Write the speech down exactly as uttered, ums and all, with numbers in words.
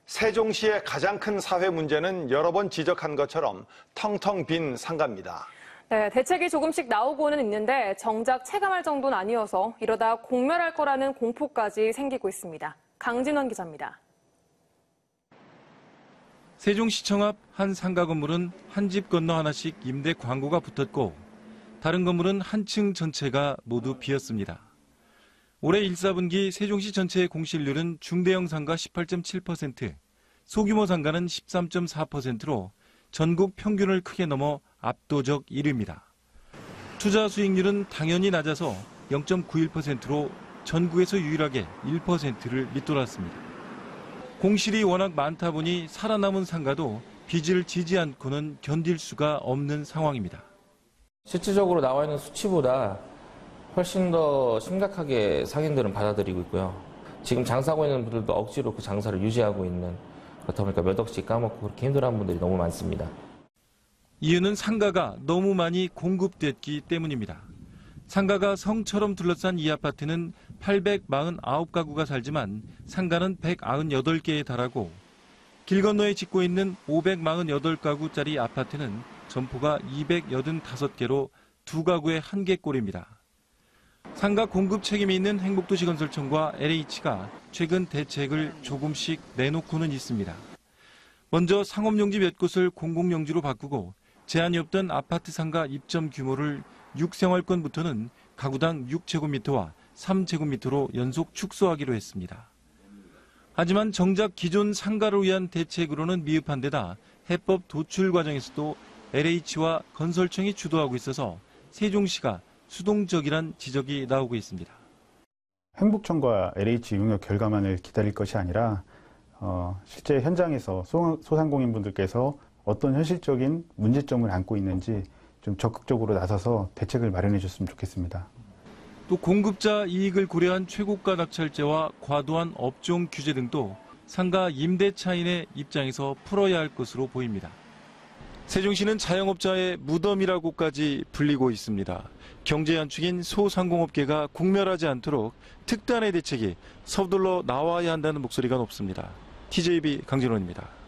세종시의 가장 큰 사회 문제는 여러 번 지적한 것처럼 텅텅 빈 상가입니다. 네, 대책이 조금씩 나오고는 있는데 정작 체감할 정도는 아니어서 이러다 공멸할 거라는 공포까지 생기고 있습니다. 강진원 기자입니다. 세종시청 앞 한 상가 건물은 한 집 건너 하나씩 임대 광고가 붙었고 다른 건물은 한 층 전체가 모두 비었습니다. 올해 일, 사분기 세종시 전체의 공실률은 중대형 상가 십팔 점 칠 퍼센트, 소규모 상가는 십삼 점 사 퍼센트로 전국 평균을 크게 넘어 압도적 일 위입니다. 투자 수익률은 당연히 낮아서 영 점 구일 퍼센트로 전국에서 유일하게 일 퍼센트를 밑돌았습니다. 공실이 워낙 많다 보니 살아남은 상가도 빚을 지지 않고는 견딜 수가 없는 상황입니다. 실질적으로 나와 있는 수치보다 훨씬 더 심각하게 상인들은 받아들이고 있고요. 지금 장사하고 있는 분들도 억지로 그 장사를 유지하고 있는, 그렇다 보니까 몇 억씩 까먹고 그렇게 힘들어하는 분들이 너무 많습니다. 이유는 상가가 너무 많이 공급됐기 때문입니다. 상가가 성처럼 둘러싼 이 아파트는 팔백사십구 가구가 살지만 상가는 백구십팔 개에 달하고 길 건너에 짓고 있는 오백사십팔 가구짜리 아파트는 점포가 이백팔십오 개로 두 가구에 한 개꼴입니다. 상가 공급 책임이 있는 행복도시건설청과 엘에이치가 최근 대책을 조금씩 내놓고는 있습니다. 먼저 상업용지 몇 곳을 공공용지로 바꾸고 제한이 없던 아파트 상가 입점 규모를 육 생활권부터는 가구당 육 제곱미터와 삼 제곱미터로 연속 축소하기로 했습니다. 하지만 정작 기존 상가를 위한 대책으로는 미흡한 데다 해법 도출 과정에서도 엘에이치와 건설청이 주도하고 있어서 세종시가 수동적이란 지적이 나오고 있습니다. 행복청과 엘에이치 용역 결과만을 기다릴 것이 아니라 어, 실제 현장에서 소, 소상공인분들께서 어떤 현실적인 문제점을 안고 있는지 좀 적극적으로 나서서 대책을 마련해 줬으면 좋겠습니다. 또 공급자 이익을 고려한 최고가 낙찰제와 과도한 업종 규제 등도 상가 임대차인의 입장에서 풀어야 할 것으로 보입니다. 세종시는 자영업자의 무덤이라고까지 불리고 있습니다. 경제 한축인 소상공업계가 공멸하지 않도록 특단의 대책이 서둘러 나와야 한다는 목소리가 높습니다. 티제이비 강진원입니다.